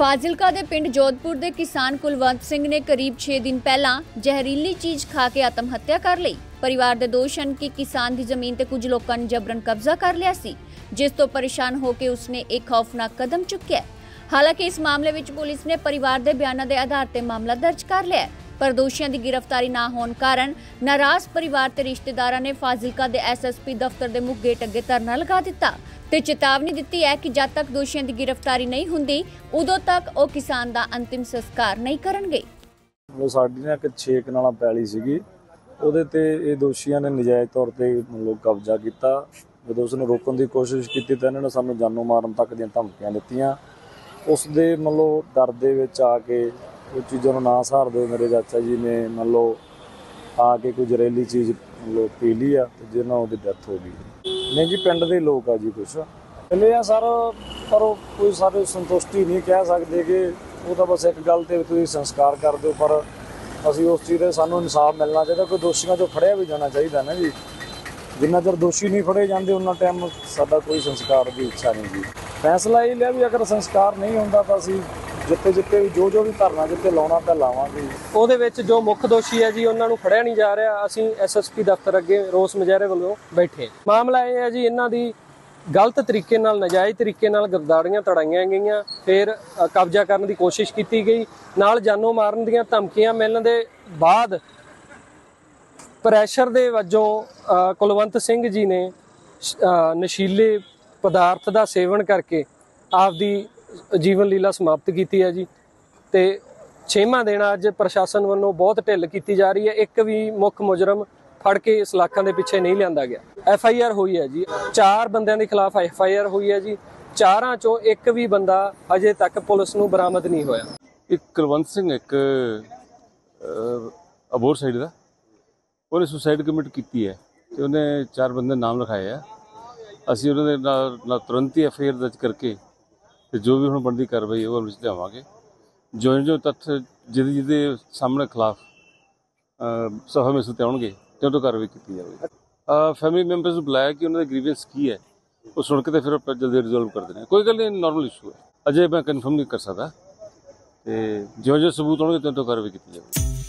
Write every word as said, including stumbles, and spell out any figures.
ਫਾਜ਼ਿਲਕਾ ਦੇ ਪਿੰਡ ਜੋਧਪੁਰ ਦੇ ਕਿਸਾਨ ਕੁਲਵੰਤ ਸਿੰਘ ਨੇ ਕਰੀਬ छह दिन ਪਹਿਲਾਂ ਜ਼ਹਿਰੀਲੀ ਚੀਜ਼ ਖਾ ਕੇ ਆਤਮ ਹੱਤਿਆ ਕਰ ਲਈ। ਪਰਿਵਾਰ ਦੇ ਦੋਸ਼ ਹਨ ਕਿ ਕਿਸਾਨ ਦੀ ਜ਼ਮੀਨ ਤੇ ਕੁਝ ਲੋਕਾਂ ਨੇ ਜਬਰਨ ਕਬਜ਼ਾ ਕਰ ਲਿਆ ਸੀ, ਜਿਸ ਤੋਂ ਪਰੇਸ਼ਾਨ ਹੋ ਕੇ ਉਸਨੇ ਇੱਕ ਖੌਫਨਾਕ ਕਦਮ ਚੁੱਕਿਆ। ਹਾਲਾਂਕਿ ਇਸ ਮਾਮਲੇ ਵਿੱਚ ਪੁਲਿਸ ਨੇ ਪਰਿਵਾਰ ਦੇ ਬਿਆਨਾਂ ਦੇ ਆਧਾਰ ਤੇ ਮਾਮਲਾ ਦਰਜ ਕਰ ਲਿਆ, ਪਰ ਦੋਸ਼ੀਆਂ ਦੀ गिरफ्तारी ना होने कारण नाराज परिवार ते रिश्तेदारां ने फाजिलका दे एस एस पी दफ्तर दे मुख गेट अगे धरना लगा दिता ते चेतावनी दी है कि जब तक दोषियों की गिरफ्तारी नहीं होंदी उदों तक वो किसान दा अंतिम संस्कार नहीं करनगे। साडी ना एक छे कनाल पैली सीगी, ਉਹਦੇ ਤੇ ਇਹ ਦੋਸ਼ੀਆਂ ਨੇ ਨਜਾਇਜ਼ ਤੌਰ ਤੇ ਮਤਲਬ ਕਬਜ਼ਾ ਕੀਤਾ। ਜਦੋਂ ਉਸਨੇ ਰੋਕਣ ਦੀ ਕੋਸ਼ਿਸ਼ ਕੀਤੀ ਤਾਂ ਇਹਨਾਂ ਨੇ ਸਾਨੂੰ ਜਾਨੋਂ ਮਾਰਨ ਤੱਕ ਦੀਆਂ ਧਮਕੀਆਂ ਦਿੱਤੀਆਂ। ਉਸ ਦੇ ਮਤਲਬ ਡਰ ਦੇ ਵਿੱਚ ਆ ਕੇ ਉਹ ਚੀਜ਼ਾਂ ਨੂੰ ਨਾ ਸਹਾਰਦੇ ਮੇਰੇ ਚਾਚਾ ਜੀ ਨੇ ਮਤਲਬ ਆ ਕੇ ਕੋਈ ਜ਼ਹਿਰੀਲੀ ਚੀਜ਼ ਮਤਲਬ ਪੀ ਲਈ ਆ ਤੇ ਜਿਹਨਾਂ ਉਹਦੀ ਡੈਥ ਹੋ ਗਈ। ਨਹੀਂ ਜੀ, ਪਿੰਡ ਦੇ ਲੋਕ ਆ ਜੀ ਕੁਛ ਮਿਲੇ ਆ ਸਰ, ਪਰ ਉਹ ਕੋਈ ਸਾਰੇ ਸੰਤੁਸ਼ਟੀ ਨਹੀਂ ਕਹਿ ਸਕਦੇ ਕਿ ਉਹ ਤਾਂ ਬਸ ਇੱਕ ਗੱਲ ਤੇ ਤੁਸੀਂ ਸੰਸਕਾਰ ਕਰ ਦਿਓ, ਪਰ ਅਸੀਂ ਉਸ ਚੀਜ਼ 'ਤੇ ਸਾਨੂੰ ਇਨਸਾਫ ਮਿਲਣਾ ਚਾਹੀਦਾ। ਕੋਈ ਦੋਸ਼ੀਆਂ 'ਚੋਂ ਫੜਿਆ ਵੀ ਜਾਣਾ ਚਾਹੀਦਾ ਨਾ ਜੀ। ਜਿੰਨਾ ਚਿਰ ਦੋਸ਼ੀ ਨਹੀਂ ਫੜੇ ਜਾਂਦੇ ਉਹਨਾਂ ਟਾਈਮ ਸਾਡਾ ਕੋਈ ਸੰਸਕਾਰ ਦੀ ਇੱਛਾ ਨਹੀਂ ਜੀ। ਫੈਸਲਾ ਇਹ ਲਿਆ ਵੀ ਅਗਰ ਸੰਸਕਾਰ ਨਹੀਂ ਹੁੰਦਾ ਤਾਂ ਅਸੀਂ ਜਿੱਥੇ ਜਿੱਥੇ ਵੀ ਜੋ ਜੋ ਵੀ ਧਰਨਾ ਜਿੱਥੇ ਲਾਉਣਾ ਤਾਂ ਲਾਵਾਂਗੇ। ਉਹਦੇ ਵਿੱਚ ਜੋ ਮੁੱਖ ਦੋਸ਼ੀ ਹੈ ਜੀ ਉਹਨਾਂ ਨੂੰ ਫੜਿਆ ਨਹੀਂ ਜਾ ਰਿਹਾ। ਅਸੀਂ ਐਸ ਐਸ ਪੀ ਦਫ਼ਤਰ ਅੱਗੇ ਰੋਸ ਮੁਜ਼ਾਹਰੇ ਵੱਲੋਂ ਬੈਠੇ। ਮਾਮਲਾ ਇਹ ਹੈ ਜੀ, ਇਹਨਾਂ ਦੀ ਗਲਤ ਤਰੀਕੇ ਨਾਲ ਨਾਜਾਇਜ਼ ਤਰੀਕੇ ਨਾਲ ਗਰਦਾੜੀਆਂ ਤੜਾਈਆਂ ਗਈਆਂ, ਫਿਰ ਕਬਜ਼ਾ ਕਰਨ ਦੀ ਕੋਸ਼ਿਸ਼ ਕੀਤੀ ਗਈ, ਨਾਲ ਜਾਨੋਂ ਮਾਰਨ ਦੀਆਂ ਧਮਕੀਆਂ ਮਿਲਣ ਦੇ ਬਾਅਦ ਪ੍ਰੈਸ਼ਰ ਦੇ ਵਜੋਂ ਕੁਲਵੰਤ ਸਿੰਘ ਜੀ ਨੇ ਨਸ਼ੀਲੇ ਪਦਾਰਥ ਦਾ ਸੇਵਨ ਕਰਕੇ ਆਪਦੀ ਜੀਵਨ ਲੀਲਾ ਸਮਾਪਤ ਕੀਤੀ ਹੈ ਜੀ। ਤੇ ਛੇਵਾਂ ਦਿਨ ਅੱਜ ਪ੍ਰਸ਼ਾਸਨ ਵੱਲੋਂ ਬਹੁਤ ਢਿੱਲ ਕੀਤੀ ਜਾ ਰਹੀ ਹੈ। ਇੱਕ ਵੀ ਮੁੱਖ ਮੁਜਰਮ ਫੜ ਕੇ ਇਸ ਲਾਖਾਂ ਦੇ ਪਿੱਛੇ ਨਹੀਂ ਲਿਆਂਦਾ ਗਿਆ। ਐਫ ਆਈ ਆਰ ਹੋਈ ਹੈ ਜੀ, ਚਾਰ ਬੰਦਿਆਂ ਦੇ ਖਿਲਾਫ ਐਫ ਆਈ ਆਰ ਹੋਈ ਹੈ ਜੀ। ਚਾਰਾਂ ਚੋਂ ਇੱਕ ਵੀ ਬੰਦਾ ਅਜੇ ਤੱਕ ਪੁਲਿਸ ਨੂੰ ਬਰਾਮਦ ਨਹੀਂ ਹੋਇਆ। ਇੱਕ ਕੁਲਵੰਤ ਸਿੰਘ ਇੱਕ ਅਬੋਰ ਸਾਈਡ ਦਾ, ਉਹਨੇ ਸੁਸਾਈਡ ਕਮਿਟ ਕੀਤੀ ਹੈ ਤੇ ਉਹਨੇ ਚਾਰ ਬੰਦੇ ਨਾਮ ਲਿਖਾਏ ਆ। ਅਸੀਂ ਉਹਨਾਂ ਦੇ ਨਾਲ ਤੁਰੰਤ ਹੀ ਐਫ ਆਈ ਆਰ ਦਰਜ ਕਰਕੇ ਤੇ ਜੋ ਵੀ ਹੁਣ ਬਣਦੀ ਕਾਰਵਾਈ ਉਹ ਵਿੱਚ ਲਿਆਵਾਂਗੇ। ਜੋ ਜੋ ਤੱਥ ਜਿਹਦੇ ਜਿਹਦੇ ਸਾਹਮਣੇ ਖਿਲਾਫ ਸਫਾ ਮਹਿਸੂਸ ਆਉਣਗੇ ਤੇ ਉਹ ਕਾਰਵਾਈ ਕੀਤੀ ਜਾਵੇਗੀ। ਫੈਮਿਲੀ ਮੈਂਬਰਸ ਨੂੰ ਬੁਲਾਇਆ ਕਿ ਉਹਨਾਂ ਦਾ ਗ੍ਰੀਵੈਂਸ ਕੀ ਹੈ, ਉਹ ਸੁਣ ਕੇ ਤੇ ਫਿਰ ਆਪਾਂ ਜਲਦੀ ਰਿਜ਼ੋਲਵ ਕਰ ਦੇਣਾ। ਕੋਈ ਗੱਲ ਨਹੀਂ, ਨਾਰਮਲ ਇਸ਼ੂ ਹੈ, ਅਜੇ ਮੈਂ ਕਨਫਰਮ ਨਹੀਂ ਕਰ ਸਕਦਾ ਤੇ ਜੋ ਜੋ ਸਬੂਤ ਹੋਣਗੇ ਤੇ ਉਹ ਕਾਰਵਾਈ ਕੀਤੀ ਜਾਵੇਗੀ।